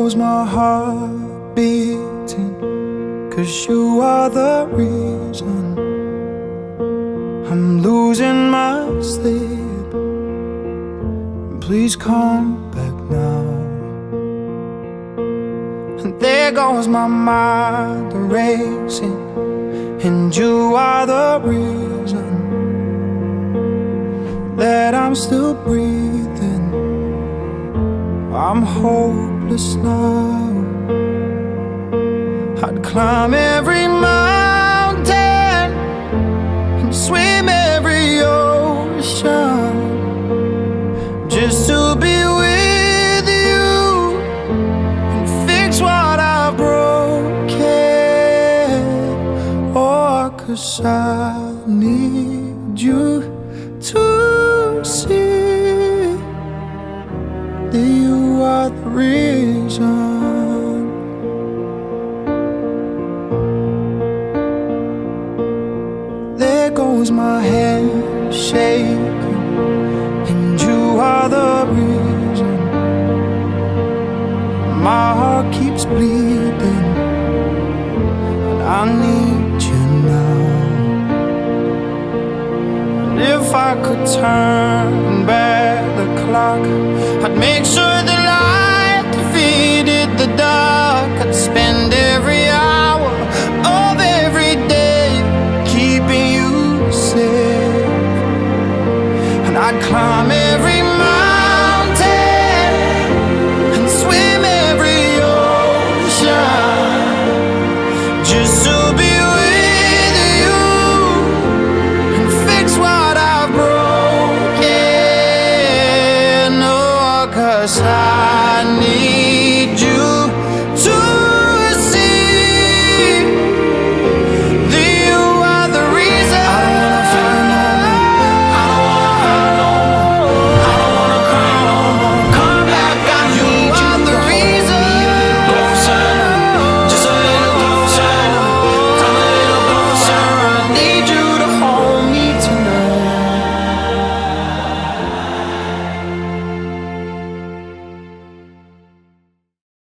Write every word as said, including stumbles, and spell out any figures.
knows my heart beating, 'cause you are the reason I'm losing my sleep. Please come back now. And there goes my mind racing, and you are the reason that I'm still breathing. I'm hopeless now. I'd climb every mountain and swim every ocean just to be with you and fix what I've broken. Oh, 'cause I need you to see that you are the reason. There goes my head shaking, and you are the reason. My heart keeps bleeding, and I need you now. And if I could turn back the clock, I'd make sure the light defeated the dark. I'd spend every hour of every day keeping you safe, and I'd climb every mountain and swim every ocean just so